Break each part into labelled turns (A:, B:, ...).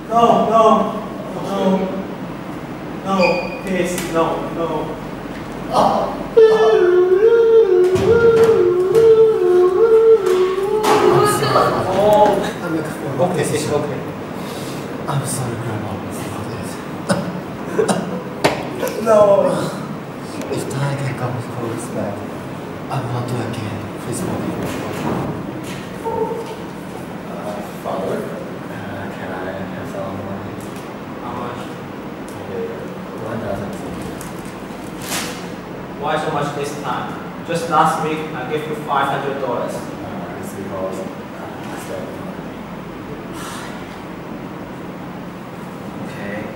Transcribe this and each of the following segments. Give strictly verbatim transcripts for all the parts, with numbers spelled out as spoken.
A: No, no, no, no, please, no, no. Oh. Oh. I'm okay, okay, okay.
B: I'm sorry, Grandma.
A: No.
B: If time can come with clothes back, I will not do it again. Please forgive me.
C: Uh, Father, uh, can I have some money?
A: How much?
C: Okay, one thousand.
A: Why so much this time? Just last week I gave you five hundred dollars.
C: Uh, it's because uh, I spent money.
A: Okay.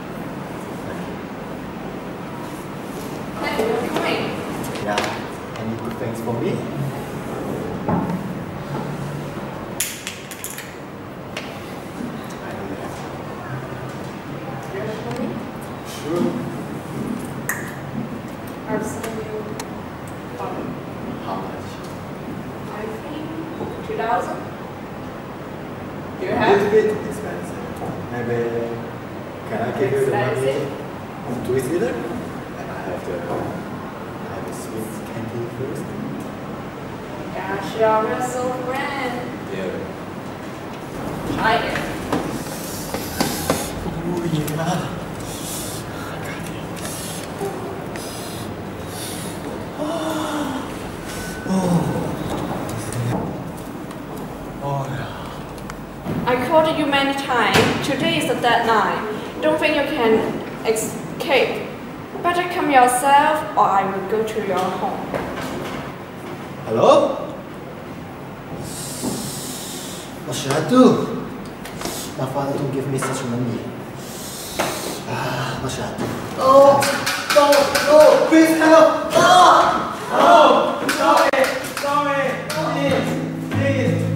D: Hey, you're coming.
C: Yeah, any good things for me? I know that.
D: You're coming?
C: Sure.
D: I'll send you um,
C: How much?
D: I think two thousand. Do you
C: A
D: have?
C: little bit expensive. Maybe can I give you the money
D: Expensive?
C: two weeks later? And I have to I have a sweet candy first.
D: Gosh, you're real so friend.
C: Yeah.
D: Try it.
C: Oh yeah. Oh yeah.
D: I called you many times. Today is the deadline. Don't think you can escape. Better come yourself or I will go to your home.
B: Hello? What should I do? My father don't give me such money. Ah, what should I do? Oh, no, no, please help! Ah!
A: Oh, sorry, sorry, please, please.